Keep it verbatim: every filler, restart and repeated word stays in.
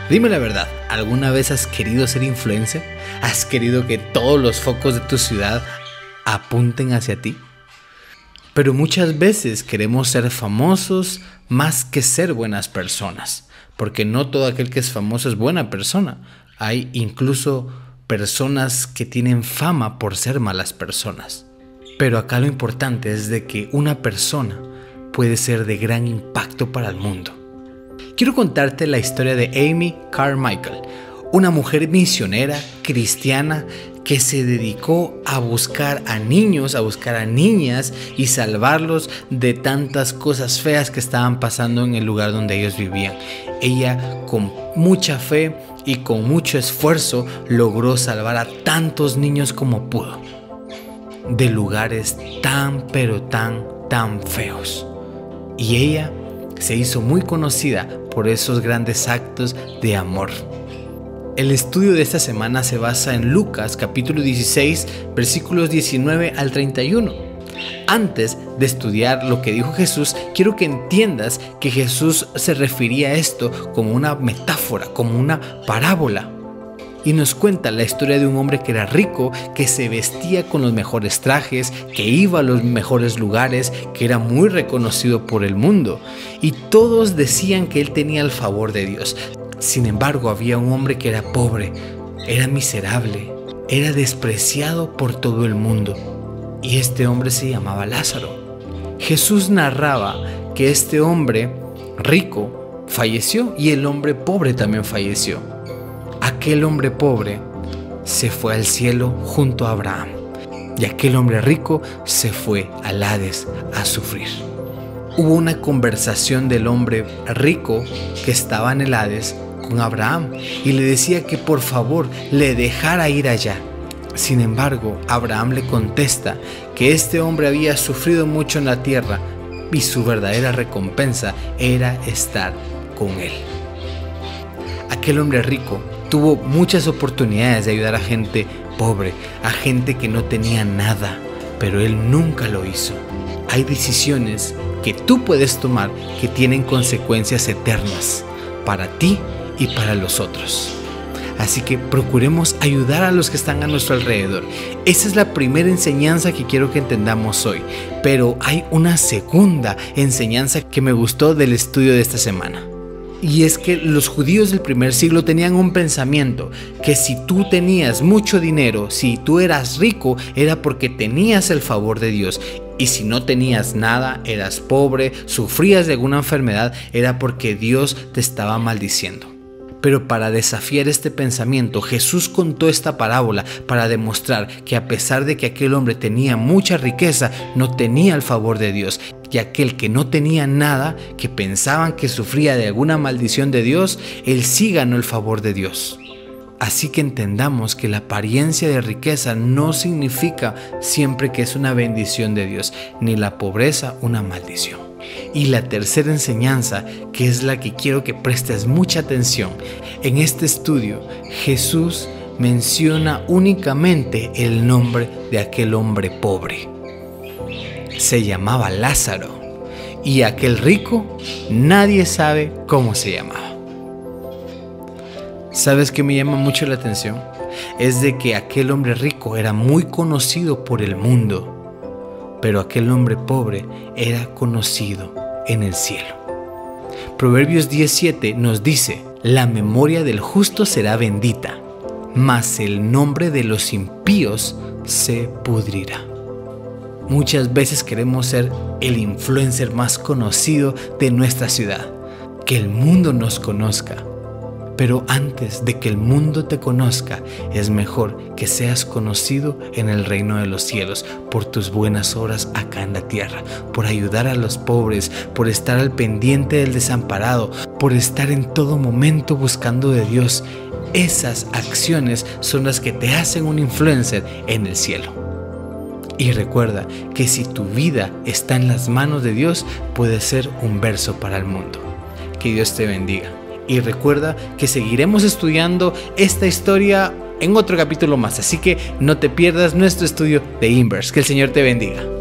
Dime la verdad, ¿alguna vez has querido ser influencer? ¿Has querido que todos los focos de tu ciudad apunten hacia ti? Pero muchas veces queremos ser famosos más que ser buenas personas, porque no todo aquel que es famoso es buena persona. Hay incluso personas que tienen fama por ser malas personas. Pero acá lo importante es de que una persona puede ser de gran impacto para el mundo. Quiero contarte la historia de Amy Carmichael, una mujer misionera cristiana que se dedicó a buscar a niños, a buscar a niñas y salvarlos de tantas cosas feas que estaban pasando en el lugar donde ellos vivían. Ella, con mucha fe y con mucho esfuerzo, logró salvar a tantos niños como pudo, de lugares tan pero tan tan feos. Y ella se hizo muy conocida por esos grandes actos de amor. El estudio de esta semana se basa en Lucas capítulo dieciséis, versículos diecinueve al treinta y uno. Antes de estudiar lo que dijo Jesús, quiero que entiendas que Jesús se refería a esto como una metáfora, como una parábola. Y nos cuenta la historia de un hombre que era rico, que se vestía con los mejores trajes, que iba a los mejores lugares, que era muy reconocido por el mundo. Y todos decían que él tenía el favor de Dios. Sin embargo, había un hombre que era pobre, era miserable, era despreciado por todo el mundo. Y este hombre se llamaba Lázaro. Jesús narraba que este hombre rico falleció y el hombre pobre también falleció. Aquel hombre pobre se fue al cielo junto a Abraham y aquel hombre rico se fue al Hades a sufrir. Hubo una conversación del hombre rico que estaba en el Hades con Abraham y le decía que por favor le dejara ir allá. Sin embargo, Abraham le contesta que este hombre había sufrido mucho en la tierra y su verdadera recompensa era estar con él. Aquel hombre rico tuvo muchas oportunidades de ayudar a gente pobre, a gente que no tenía nada, pero él nunca lo hizo. Hay decisiones que tú puedes tomar que tienen consecuencias eternas para ti y para los otros. Así que procuremos ayudar a los que están a nuestro alrededor. Esa es la primera enseñanza que quiero que entendamos hoy. Pero hay una segunda enseñanza que me gustó del estudio de esta semana. Y es que los judíos del primer siglo tenían un pensamiento que si tú tenías mucho dinero, si tú eras rico, era porque tenías el favor de Dios. Y si no tenías nada, eras pobre, sufrías de alguna enfermedad, era porque Dios te estaba maldiciendo. Pero para desafiar este pensamiento, Jesús contó esta parábola para demostrar que a pesar de que aquel hombre tenía mucha riqueza, no tenía el favor de Dios. Y aquel que no tenía nada, que pensaban que sufría de alguna maldición de Dios, él sí ganó el favor de Dios. Así que entendamos que la apariencia de riqueza no significa siempre que es una bendición de Dios, ni la pobreza una maldición. Y la tercera enseñanza, que es la que quiero que prestes mucha atención, en este estudio Jesús menciona únicamente el nombre de aquel hombre pobre. Se llamaba Lázaro y aquel rico nadie sabe cómo se llamaba. ¿Sabes qué me llama mucho la atención? Es de que aquel hombre rico era muy conocido por el mundo, pero aquel hombre pobre era conocido en el cielo. Proverbios diez siete nos dice: la memoria del justo será bendita, mas el nombre de los impíos se pudrirá. Muchas veces queremos ser el influencer más conocido de nuestra ciudad, que el mundo nos conozca. Pero antes de que el mundo te conozca, es mejor que seas conocido en el reino de los cielos por tus buenas obras acá en la tierra, por ayudar a los pobres, por estar al pendiente del desamparado, por estar en todo momento buscando de Dios. Esas acciones son las que te hacen un influencer en el cielo. Y recuerda que si tu vida está en las manos de Dios, puede ser un verso para el mundo. Que Dios te bendiga. Y recuerda que seguiremos estudiando esta historia en otro capítulo más. Así que no te pierdas nuestro estudio de Inverse. Que el Señor te bendiga.